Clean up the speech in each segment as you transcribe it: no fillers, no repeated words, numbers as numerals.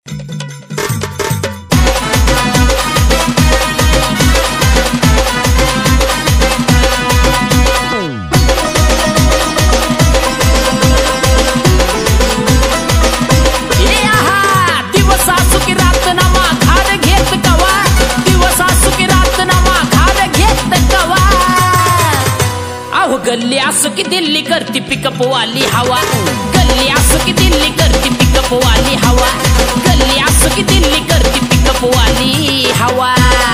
गल्ली असो की दिल्ली करती पिकअप वाली हवा, गल्ली असो की दिल्ली करती पिकअप वाली हवा, गल्ली असो की दिल्ली करती पिकअप वाली हवा।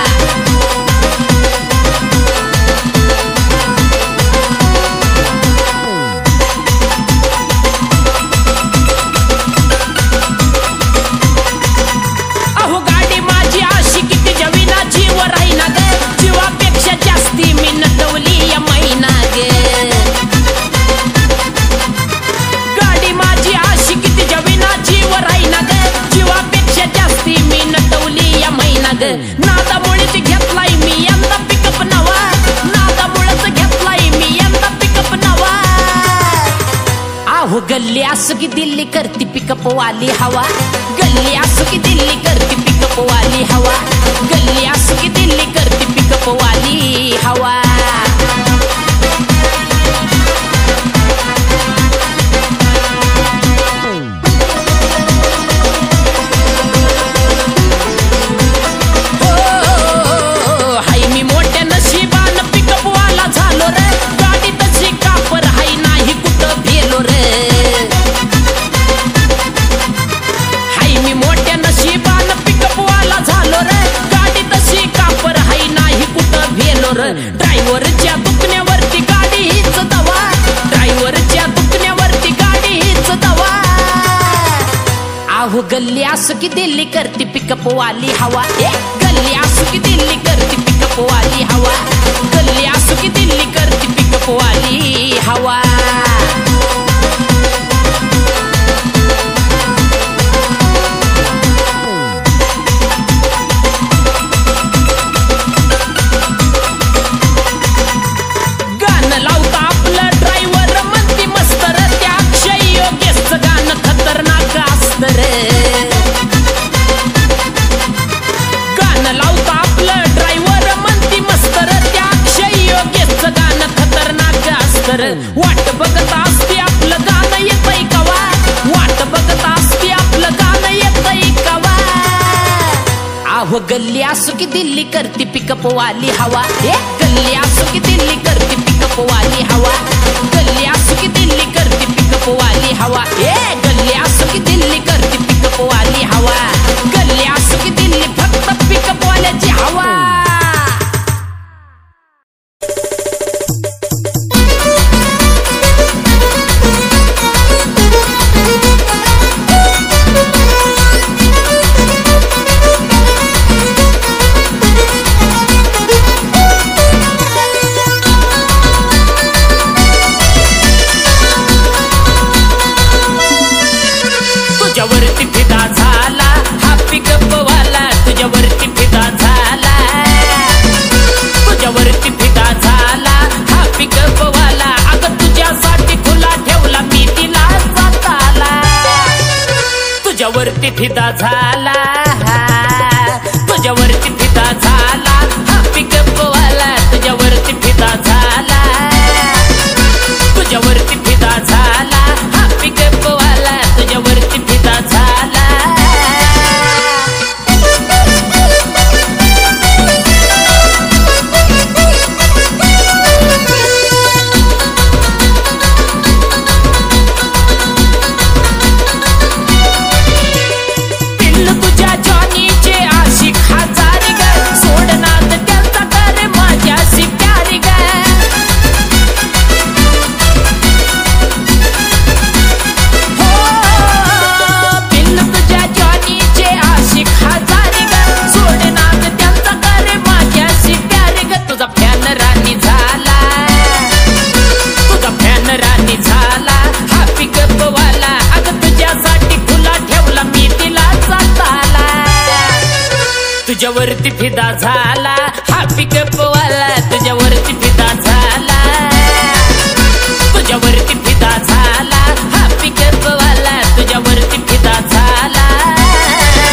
अहो गाडी माझी अशी की तिच्या विना जीव राहीना ग, जीवापेक्षा जास्ती मी नटवली या महिना ग। गाडी माझी अशी की तिच्या विना जीव राहीना ग, जीवापेक्षा जास्ती मी नटवली या महिना ग। नादामुळेच घेतलाय मी यंदा पिकअप नवा, नादामुळेच घेतलाय मी यंदा पिकअप नवा। अहो गल्ली असो की दिल्ली करती पिकअप वाली हवा, गल्ली असो की दिल्ली करती पिकअप वाली हवा, गल्ली असो की दिल्ली करती पिकअप वाली हवा। हाय मी मोठ्या नशिबान पिकअप वाला झालो रे, गाडी तशी कापर हाय नाही कुठं भेलो रे। हाय मी मोठ्या नशिबान पिकअप वाला झालो रे, गाडी तशी कापर हाय नाही कुठं भेलो रे। ड्रायव्हरच्या दुखण्यावरती गाडी हीच दवा, ड्रायव्हरच्या दुखण्यावरती गाडी हीच दवा। अहो गल्ली असो की दिल्ली करती पिकअप वाली हवा, गल्ली असो की दिल्ली करती पिकअप वाली हवा, गल्ली असो की दिल्ली करती पिकअप वाली हवा। गाणं लावता आपलं ड्रायव्हर म्हणती मस्त रे, त्या अक्षय योगेशचं गाणं खतरनाक असतं रे। गाणं लावता आपलं ड्रायव्हर म्हणती मस्त रे, त्या अक्षय योगेशचं गाणं खतरनाक असतं रे। वाट बघत असते आपलं गाणं येतंय कवा, वाट बघत असते आपलं गाणं येतंय कवा। अहो गल्ली असो की दिल्ली करती पिकअप वाली हवा, गल्ली असो की दिल्ली करती पिकअप वाली हवा, गल्ली असो की दिल्ली करती पिकअप वाली हवा, गल्ली असो की दिल्ली करती पिकअप वाली हवा, गल्ली असो की दिल्ली फक्त पिकअप वाल्याची हवा। तुझ्यावरती फिदा झाला हा पिकअप वाला, तुझ्यावरती फिदा झाला, तुझ्यावरती फिदा झाला हा पिकअप वाला। अगं तुझ्यासाठी खुला ठेवला मी तिला जाताला, तुझ्यावरती फिदा झाला, तुझ्यावरती फिदा झाला हा पिकअप वाला, तुझ्यावरती फिदा झाला, तुझ्यावरती फिदा झाला हा पिकअप वाला, तुझ्यावरती फिदा झाला। पिल्लू तुझ्या जॉनीचे आशिक हजार ग, सोडनात त्यांचा कर माझ्याशी प्यारी ग। पिल्लू तुझ्या जॉनीचे आशिक हजार ग, सोडनात त्यांचा कर माझ्याशी प्यारी ग। तुझा फॅन राणी झाला, तुझा फॅन राणी झाला हा पिकअप वाला। अगं तुझ्यासाठी खुला ठेवला मी तिला जाताला, तुझ्यावरती फिदा झाला हा पिकअप वाला, तुझ्यावरती फिदा झाला, तुझ्यावरती फिदा झाला हा पिकअप वाला, तुझ्यावरती फिदा झाला।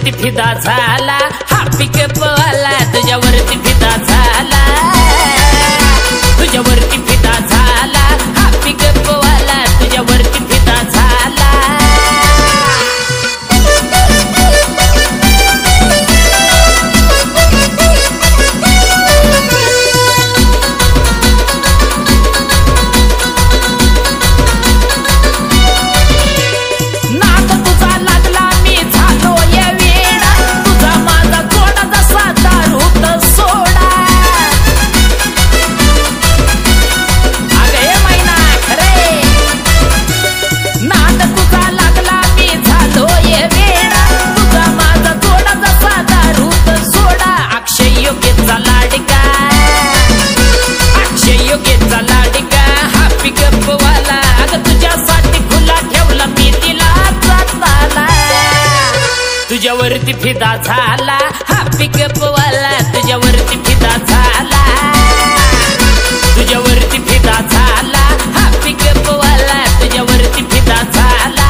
तुझ्यावरती फिदा झाला हा पिकअप वाला, तुझ्यावरती फिदा झाला, तुझ्यावरती फिदा झाला हा पिकअप वाला, तुझ्यावरती फिदा झाला. तुझ्यावरती फिदा झाला हा पिकअप वाला, तुझ्यावरती फिदा झाला, तुझ्यावरती फिदा झाला हा पिकअप वाला, तुझ्यावरती फिदा झाला.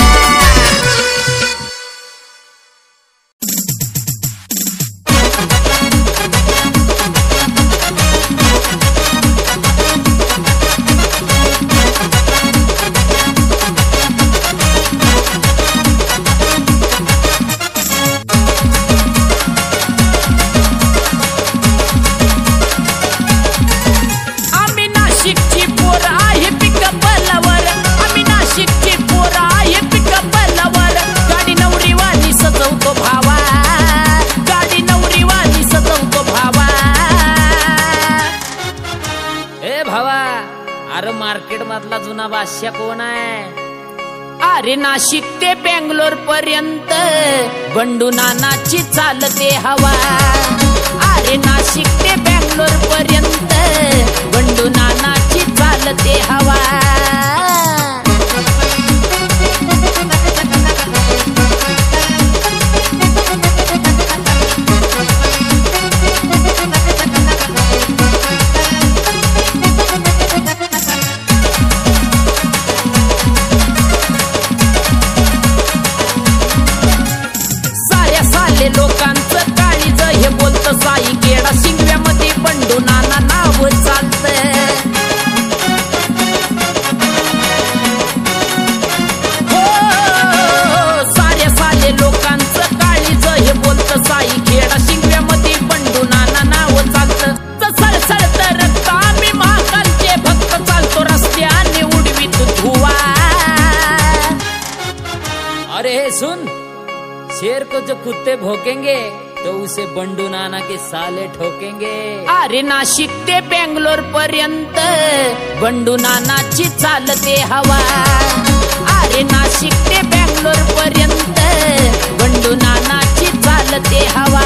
मार्केट मधला जुना बादशाह कोण आहे? अरे नाशिक ते बेंगलोर पर्यंत बंडू नानाची चालते हवा. अरे नाशिक ते बेंगलोर पर्यंत बंडू नानाची चालते हवा. लोकांचं काळीज हे बोलतं साई केडा शिंगव्यामध्ये बंडू नाना नाव चालतं. हो साऱ्या साले लोकांचं काळीज हे बोलतं साई केडा शिंगव्यामध्ये बंडू नाना नाव चालतं. सळसळत रक्त आम्ही महाकालचे भक्त चालतो रस्त्याने उडवीत धुवा. अरे हे सुन, शेर को जो कुत्ते भोकेंगे तो उसे बंडू नाना के साले ठोकेंगे. अरे नाशिक ते बेंगलोर पर्यंत बंडू नानाची चालते हवा. अरे नाशिक ते बेंगलोर पर्यंत बंडू नानाची चालते हवा.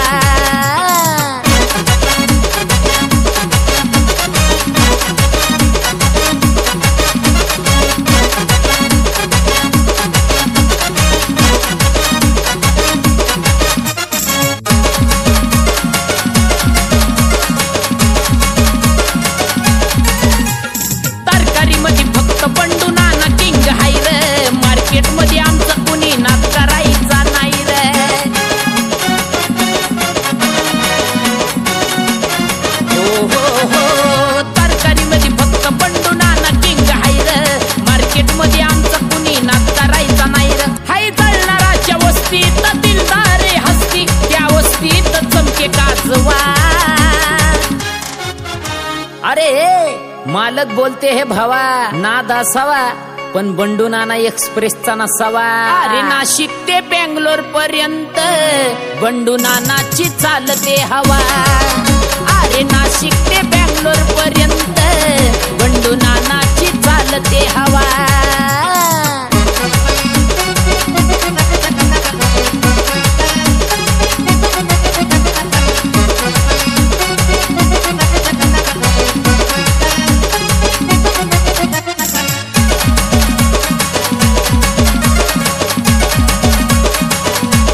मालक बोलते हे भावा नाद असावा पण बंडू नाना एक्सप्रेसचा नसावा. अरे नाशिक ते बेंगलोर पर्यंत बंडू नानाची चालते हवा. अरे नाशिक ते बेंगलोर पर्यंत बंडू नानाची चालते हवा.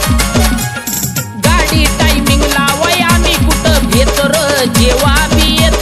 जेव्हा मी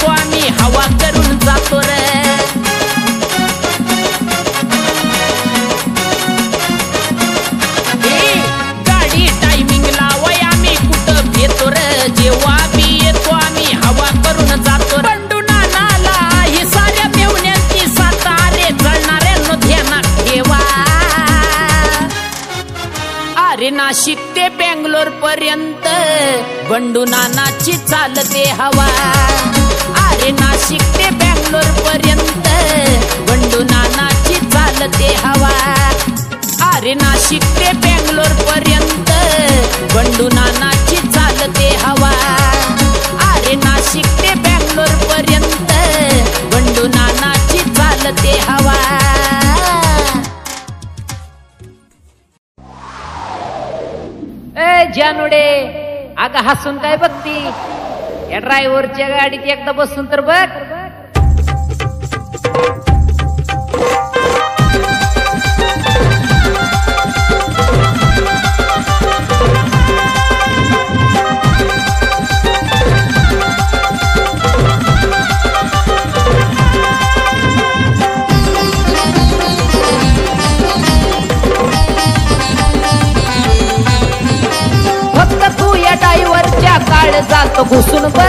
नाशिक ते बेंगलोर पर्यंत बंडू नानाची चालते हवा. अरे नाशिक ते बेंगलोर पर्यंत बंडू नानाची चालते हवा. अरे नाशिक ते बेंगलोर पर्यंत बंडू नानाची चालते हवा. अरे नाशिक ते बेंगलोर पर्यंत बंडू नानाची चालते हवा. जानोडे अगं हसून काय बघती? या ड्रायव्हरच्या गाडीत एकदा बसून तर बघ. ड्रायव्हरच्या काळ जात घुसून बघ.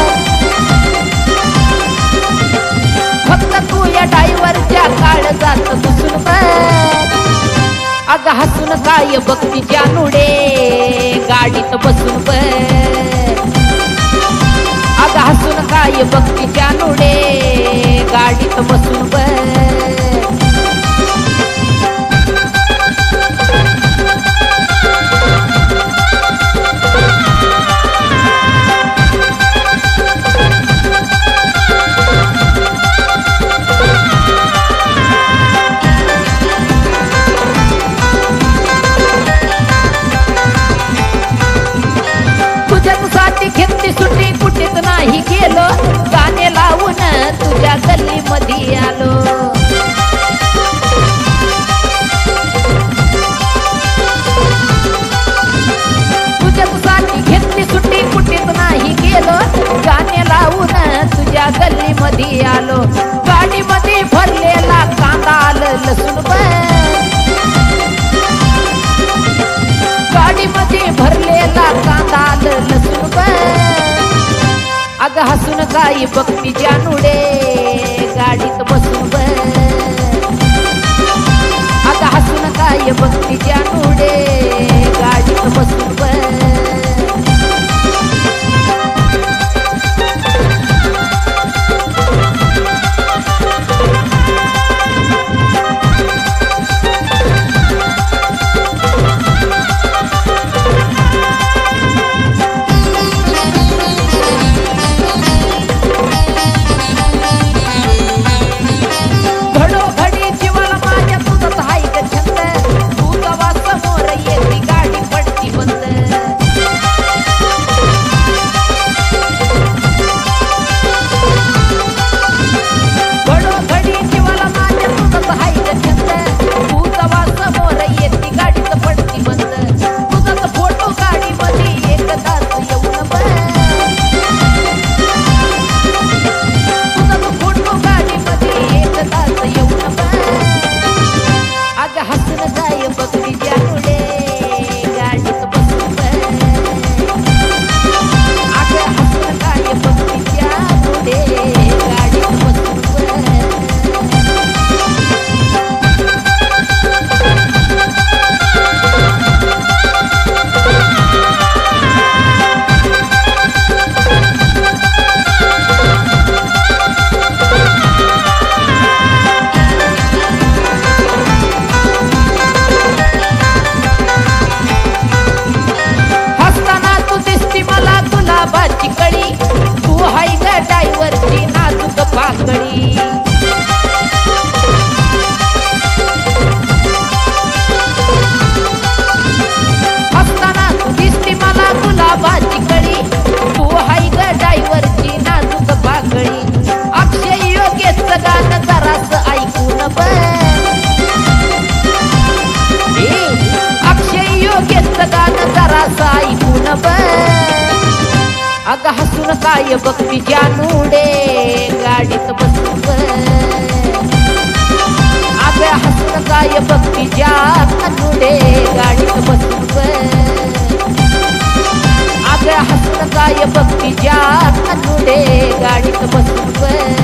फक्त तू या ड्रायव्हरच्या काळ जात घुसून बघ. अगं हसून काय बघती जानूडे गाडीत बसून बघ. अगं हसून काय बघती जानूडे गाडीत बसून बघ. घेतली सुट्टी कुठेच नाही गेलो. गाणे लावून तुझ्या गल्ली मध्ये आलो. तुझ्यासाठी घेतली सुट्टी कुठेच नाही गेलो. गाणे लावून तुझ्या गल्ली मध्ये आलो. गाडी मध्ये भरलेला कांदा आलं लसूण बघ. गाडी मध्ये भरलेला कांदा आलं लसूण बघ. अगं हसून काय बघती जानूडे गाडीत बसून बघ. अगं हसून काय बघती जानूडे गाडीत बसून बघ. अगं हसून काय बघती जानूडे गाडीत बसून बघ. अगं हसून काय बघती जानूडे गाडीत बसून बघ. अगं हसून काय बघती जानूडे गाडीत बसून बघ.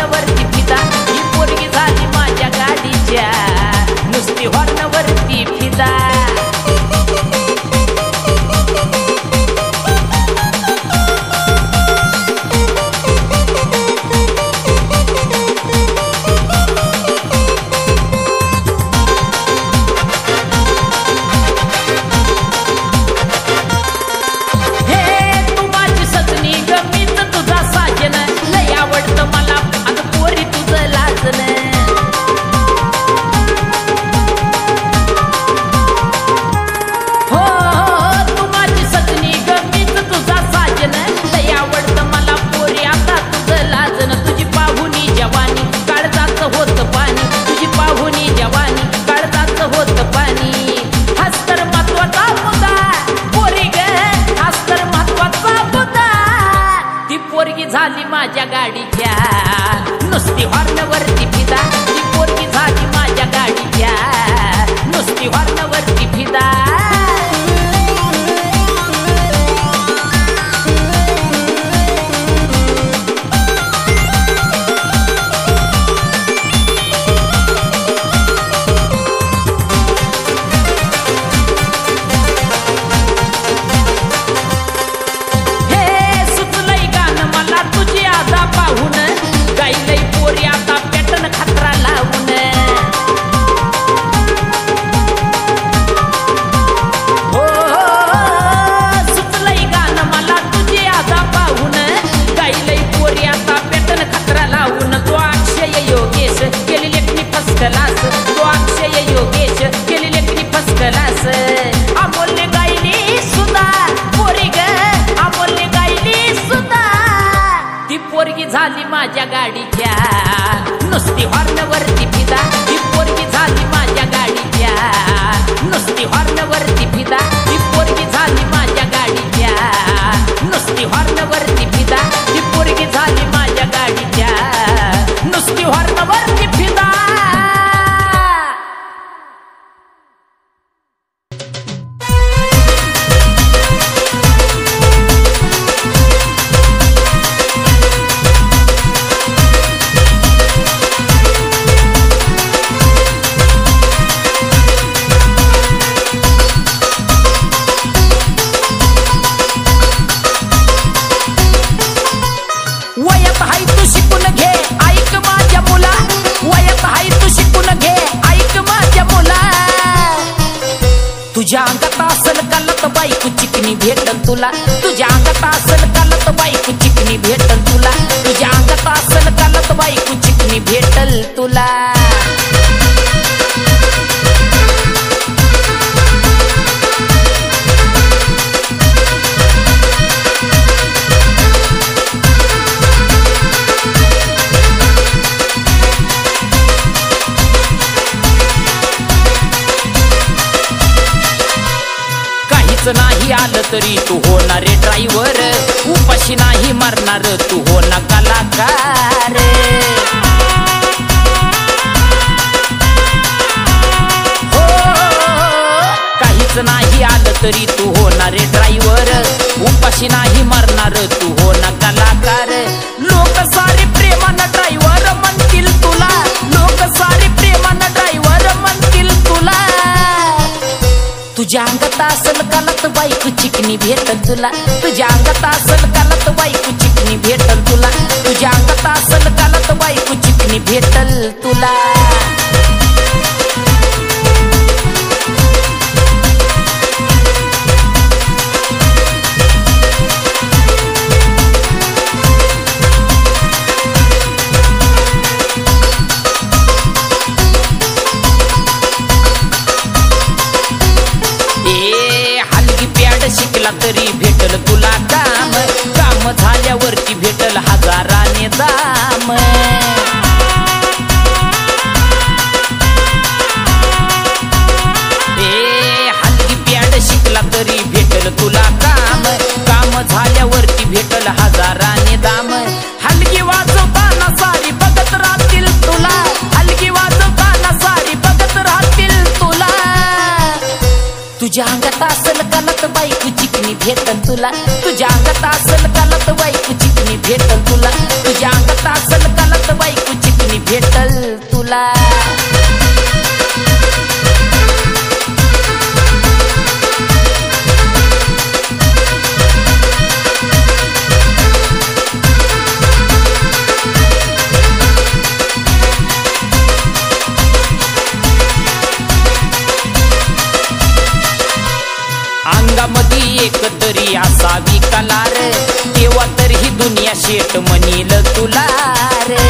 हॉर्नवरती फिदा ही पोरगी झाली माझ्या गाडीच्या नुसती हॉर्नवरती फिदा झाली माझ्या गाडीच्या नुसती हॉर्नवरती फिदा ही पोरगी झाली माझ्या गाडीच्या नुसती हॉर्नवरती फिदा झाली माझ्या गाडीच्या नुसती हॉर्नवरती फिदा ही पोरगी झाली माझ्या गाडीच्या नुसती हॉर्नवरती फिदा ही पोरगी झाली माझ्या गाडीच्या नुसती हॉर्नवरती फिदा ही पोरगी झाली माझ्या गाडीच्या नुसती हॉर्नवरती फिदा तुझ्या अंगात असल कालत बायको चिकनी भेटल तुला तुझ्या अंगात असल कालत बायको चिकनी भेटल तुला तुझ्या अंगात असल कालत बायको चिकनी भेटल तुला नाही आलं तरी तू होणारे ड्रायव्हर उपाशी नाही मरणार तू हो ना कलाकार हो काहीच नाही आलं तरी तू होणारे ड्रायव्हर उपाशी नाही मरणार तू हो ना कलाकार लोक सारे प्रेमानं ड्रायव्हर म्हणतील तुला लोक सारे प्रेमानं ड्रायव्हर म्हणतील तुला तुझ्या अंगात असल कालत बायको चिकनी भेटल तुला तुझ्या अंगात असल कालत बायको चिकनी भेटल तुला तुझ्या अंगात असल कालत बायको चिकनी भेटल तुला शिकला तरी भेटल तुला काम काम झाल्यावरती भेटल हजाराने दाम हलगी पॅड शिकला तरी भेटल तुला काम काम झाल्यावरती भेटल हजाराने दाम हलगी वाजवताना सारी बघत राहतील तुला हलगी वाजवताना सारी बघत राहतील तुला तुझ्या अंगात असल कालत बायको चिकनी भेटल तुला तुझ्या अंगात असल कालत बायको चिकनी भेटल तुला तुझ्या अंगात असल कालत बायको असावी कला रे, तेव्हा तर ही दुनिया शेट म्हणील तुला रे.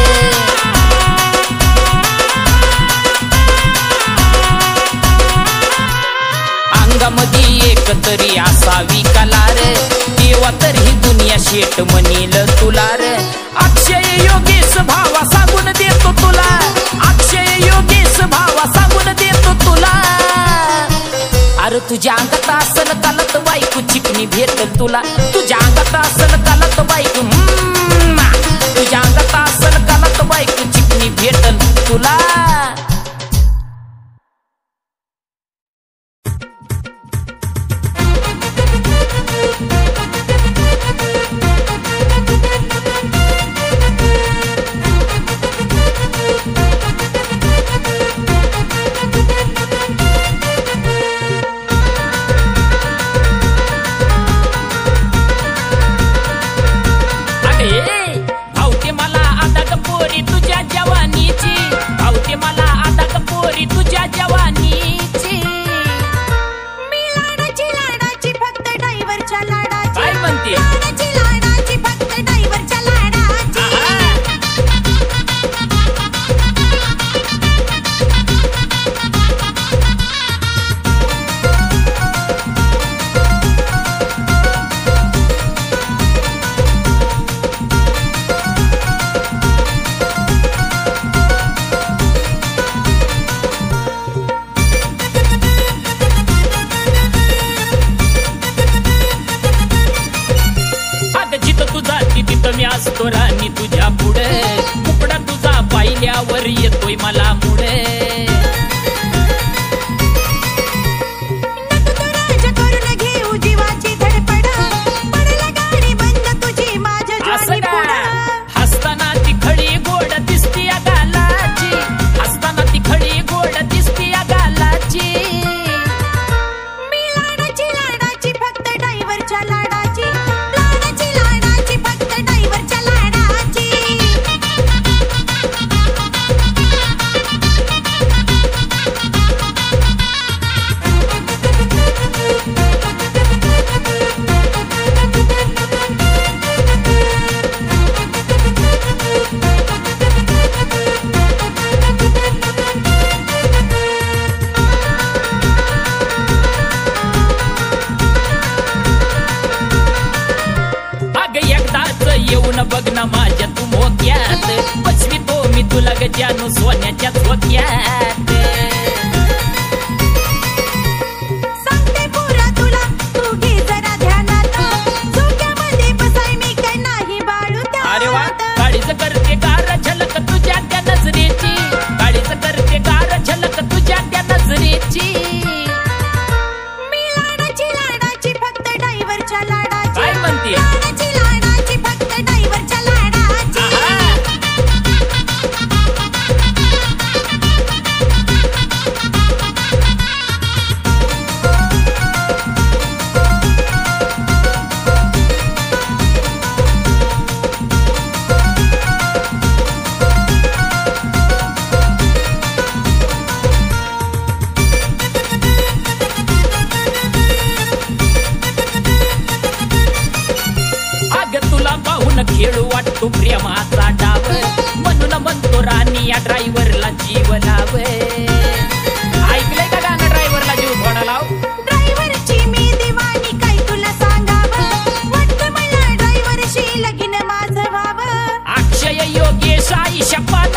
अंगामध्ये एक तरी असावी कला रे, तेव्हा तर ही दुनिया शेट म्हणील तुला रे. अक्षय योगेश भावा सांगून देतो तुला, अक्षय योगेश भावा सांगून देतो तुला. अरे तुझ्या अंगात असल कलत बायको चिकनी भेटल तुला, तुझ्या अंगात असल कलत बायको, तुझ्या अंगात असल कलत बायको चिकनी भेटल तुला. भावते मला आता पोरी तुझ्या जवानीची, भावते मला आता पोरी तुझ्या जवानीची. मी लाडाची लाडाची फक्त ड्रायव्हरच्या लाडाची. काय म्हणते? लाडाची लाडाची फक्त ड्रायव्हरच्या लाडाची. तिथं मी असतो राणी तुझ्या पुढे, मुकडा तुझा पाहिल्यावर येतोय मला पुढे. नको तू राजा करून घेऊ जीवाची धडपड, पडला गाडी बंद तुझी माझ्या ज्वानी पुढं. हसताना ती खडी गोड दिसती या गालाची, हसताना ती खडी गोड दिसती या गालाची. मी लाडाची लाडाची फक्त ड्रायव्हरच्या लाडाची. लाडाची लाडाची फक्त ड्रायव्हरच्या लाडाची. अग एकदाच येऊन बघ ना माझ्या तू मोक्यात, बसवितो मी तुला गजानू सोन्याच्या झोक्यात. सांगते पुरा तुला तू घे जरा ध्यानात, झोक्यामध्ये बसाय मी काय नाही बाळू त्या. अरे वा, काळीच करते गार झलक तुझ्या त्या नजरेची, काळीच करते गार झलक तुझ्या त्या नजरेची. मी लाडाची लाडाची फक्त ड्रायव्हरच्या लाडाची. काय म्हणते? लाडाची लाडाची फक्त ड्रायव्हरच्या लाडाची. खेळू वाटतो प्रेमाचा डाव, म्हणून म्हणतो राणी या ड्रायव्हरला जीव लाव. ऐकलंय का गाणं ड्रायव्हरला जीव थोडा लाव. ड्रायव्हरची मी दिवाणी काय तुला सांगावं, वाटतं मला ड्रायव्हरशी लगीन माझं व्हावं. अक्षय योगेश आई शपथ